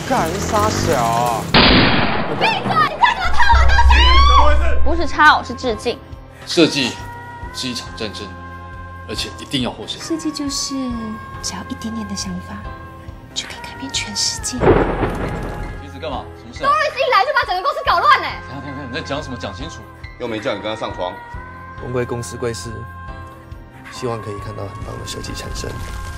干傻小啊！ 闭嘴！你看什么偷我东西？ 怎么回事？ 不是抄，是致敬。 设计是一场战争，而且一定要获胜。 设计就是只要一点点的想法，就可以改变全世界。 橘子干嘛？什么事啊？ Doris 一来就把整个公司搞乱了。 看，你在讲什么？讲清楚。 又没叫你跟他上床。 公归公，私归私，希望可以看到很棒的设计产生。